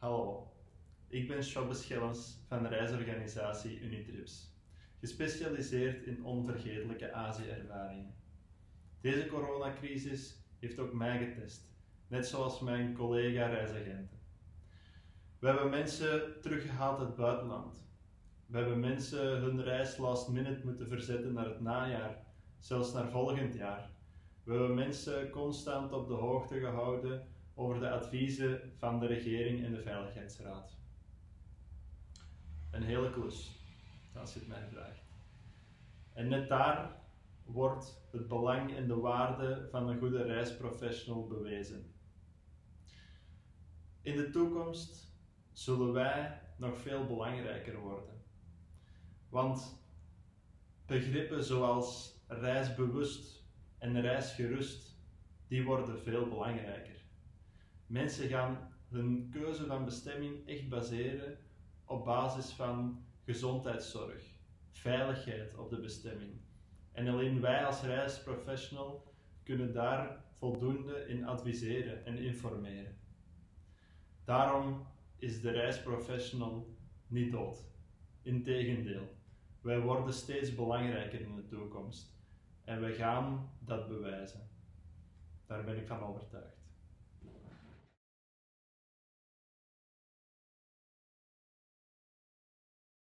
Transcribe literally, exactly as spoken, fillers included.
Hallo, ik ben Sjobbe Schellens van de reisorganisatie Unitrips, gespecialiseerd in onvergetelijke Azië-ervaringen. Deze coronacrisis heeft ook mij getest, net zoals mijn collega-reisagenten. We hebben mensen teruggehaald uit het buitenland. We hebben mensen hun reis last minute moeten verzetten naar het najaar, zelfs naar volgend jaar. We hebben mensen constant op de hoogte gehouden over de adviezen van de regering en de Veiligheidsraad. Een hele klus, als je het mij vraagt. En net daar wordt het belang en de waarde van een goede reisprofessional bewezen. In de toekomst zullen wij nog veel belangrijker worden. Want begrippen zoals reisbewust en reisgerust, die worden veel belangrijker. Mensen gaan hun keuze van bestemming echt baseren op basis van gezondheidszorg, veiligheid op de bestemming. En alleen wij als reisprofessional kunnen daar voldoende in adviseren en informeren. Daarom is de reisprofessional niet dood. Integendeel, wij worden steeds belangrijker in de toekomst en we gaan dat bewijzen. Daar ben ik van overtuigd.